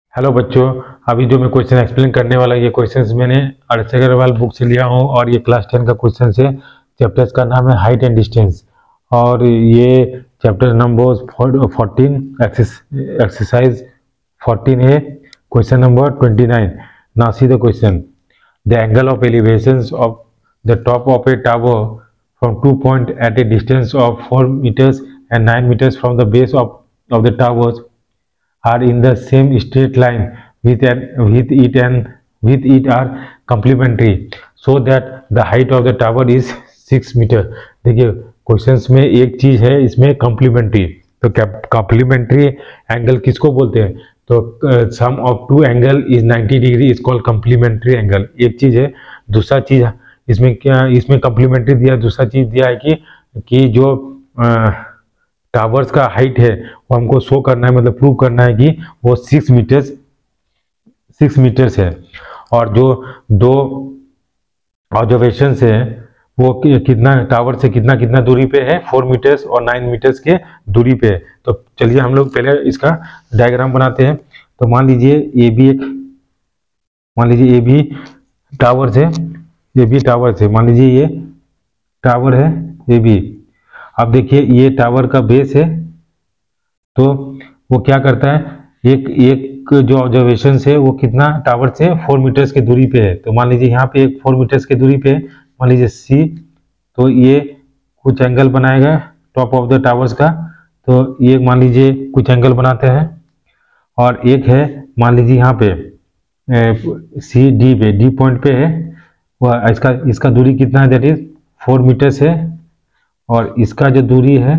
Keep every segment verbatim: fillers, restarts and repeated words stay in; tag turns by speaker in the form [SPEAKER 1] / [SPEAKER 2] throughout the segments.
[SPEAKER 1] Hello बच्चों, अभी जो मैं क्वेश्चन एक्सप्लेन करने वाला ये क्वेश्चंस मैंने अरशद अग्रवाल बुक से लिया हूँ और ये क्लास टेन का क्वेश्चन है। चैप्टर्स का नाम है हाइट एंड डिस्टेंस और ये chapter number fourteen exercise fourteen है। Question number twenty nine. Now see the question. The angle of elevations of the top of a tower from two point at a distance of four metres and nine metres from the base of of the towers are in the same straight line with an with it and with it are complementary so that the height of the tower is six metre. देखिए क्वेश्चंस में एक चीज है इसमें complementary. तो complementary angle किसको बोलते हैं? तो sum of two angle is ninety degree is called complementary angle. एक चीज है। दूसरा चीज इसमें क्या, इसमें कॉम्प्लीमेंट्री दिया, दूसरा चीज दिया है कि कि जो आ, टावर्स का हाइट है वो हमको शो करना है, मतलब प्रूव करना है कि वो सिक्स मीटर्स सिक्स मीटर्स है। और जो दो ऑब्जर्वेशंस है वो कितना टावर से कितना कितना दूरी पे है, फोर मीटर्स और नाइन मीटर्स के दूरी पे है। तो चलिए हम लोग पहले इसका डायग्राम बनाते हैं। तो मान लीजिए ए बी एक मान लीजिए ए बी टावर है, ए बी टावर है, मान लीजिए ये टावर है ए बी। अब देखिए ये टावर का बेस है, तो वो क्या करता है, एक एक जो ऑब्जर्वेशन है वो कितना टावर से फोर मीटर्स की दूरी पे है। तो मान लीजिए यहाँ पे एक फोर मीटर्स की दूरी पे है, मान लीजिए सी। तो ये कुछ एंगल बनाएगा टॉप ऑफ द टावर्स का। तो ये मान लीजिए कुछ एंगल बनाते हैं। और एक है मान लीजिए यहाँ पे सी डी पे, डी पॉइंट पे है, वह इसका इसका दूरी कितना है, दैट इज फोर मीटर्स है। और इसका जो दूरी है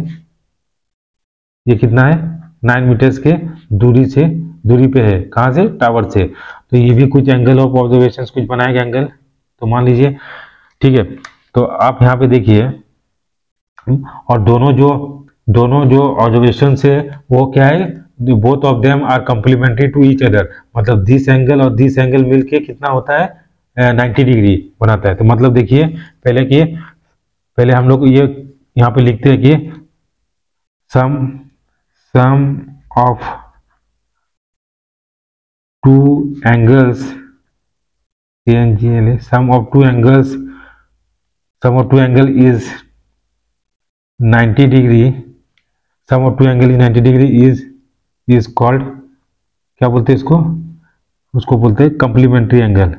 [SPEAKER 1] ये कितना है, नाइन मीटर्स के दूरी से दूरी पे है, कहाँ से, टावर से। तो ये भी कुछ एंगल ऑफ ऑब्जर्वेशन कुछ बनाएगा एंगल। तो मान लीजिए ठीक है। तो आप यहाँ पे देखिए, और दोनों जो दोनों जो ऑब्जर्वेशन है वो क्या है, both of them are complementary to each other. मतलब दिस एंगल और दिस एंगल मिलके कितना होता है, नाइंटी डिग्री बनाता है। तो मतलब देखिए पहले कि पहले हम लोग ये यहाँ पे लिखते हैं कि sum sum of two angles sum of two angles sum of two angle is ninety degree sum of two angle is ninety degree is is called, क्या बोलते हैं इसको, उसको बोलते हैं complementary angle.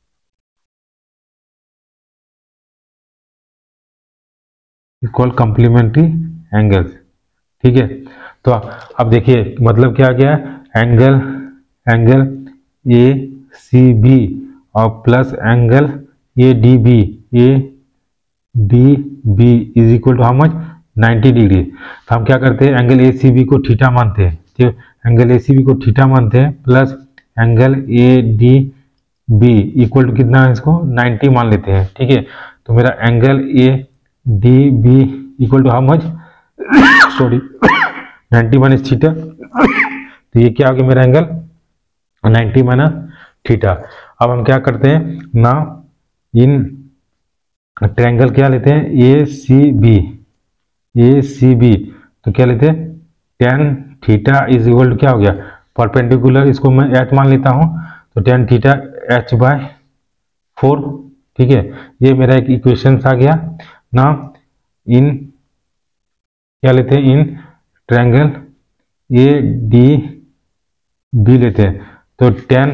[SPEAKER 1] Is called complementary angles. ठीक है। तो अब देखिए मतलब क्या गया, angle angle A C B और plus angle A D B A D B is equal to how much, ninety degree. तो हम क्या करते हैं, एंगल ए सी बी को थीटा मानते हैं। तो एंगल ए सी बी को थीटा मानते हैं, plus angle A D B equal to कितना है, इसको नाइंटी मान लेते हैं। ठीक है। तो मेरा angle A D B equal to how much, sorry ninety minus theta. तो ये क्या हो गया मेरा एंगल, नाइंटी माइनस थीटा। अब हम क्या करते हैं ना, इन ट्रायंगल क्या लेते हैं, ए सी बी ए सी बी। तो क्या लेते हैं, tan theta is equal to क्या हो गया, परपेंडिकुलर, इसको मैं एच मान लेता हूँ। तो tan theta H by four. ठीक है। ये मेरा एक इक्वेशन आ गया ना। इन क्या लेते हैं, in triangle A D B लेते हैं। तो टेन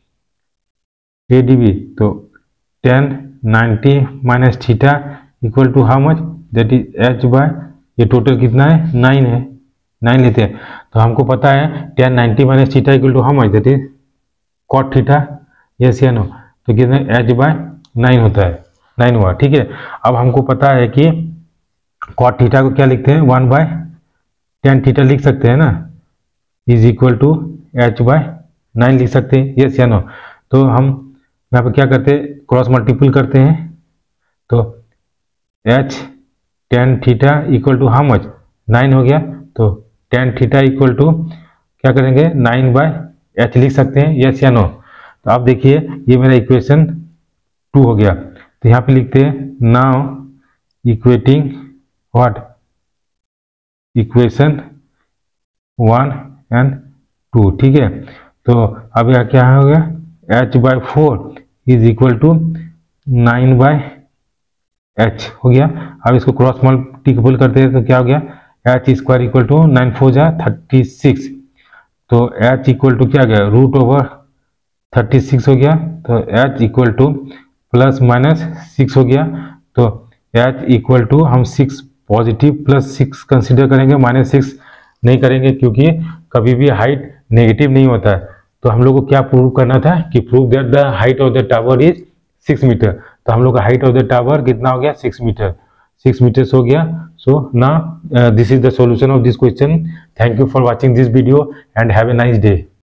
[SPEAKER 1] ए डी बी, तो tan ninety minus theta equal to how much, that is H by, ये टोटल कितना है, नाइन है, नाइन लेते हैं। तो हमको पता है tan ninety minus theta equal to how much, that is cot theta, yes या नो। तो कितना, एच बाय नाइन होता है, नाइन हुआ। ठीक है। अब हमको पता है कि कॉट थीटा को क्या लिखते हैं, वन बाय टेन थीटा लिख सकते हैं ना, is equal to H by nine लिख सकते हैं, यस या नो। तो हम यहाँ पे क्या करते हैं, क्रॉस मल्टीपल करते हैं। तो H tan theta equal to how much, nine हो गया। तो टेन थीटा इक्वल टू क्या करेंगे, नाइन बाय एच लिख सकते हैं, यस या नो। तो आप देखिए ये मेरा इक्वेशन टू हो गया। तो यहाँ पे लिखते हैं now equating what, equation one and two. ठीक है। तो अब यह क्या हो गया, H by four is equal to nine by H हो गया। अब इसको क्रॉस मल्टीपल करते हैं तो क्या हो गया, H square equal to nine four जा थर्टी सिक्स, तो एच इक्वल टू क्या गया, रूट ओवर थर्टी सिक्स हो गया। तो H equal to plus minus six हो गया। तो एच इक्वल टू हम six positive plus six consider करेंगे, माइनस सिक्स नहीं करेंगे, क्योंकि कभी भी हाइट नेगेटिव नहीं होता है। तो हम लोग को क्या प्रूव करना था कि prove that the height of the tower is six metre. तो हम लोग का हाइट ऑफ द टावर कितना हो गया, सिक्स मीटर, सिक्स मीटर्स हो गया। सो ना this is the solution of this question. Thank you for watching this video and have a nice day.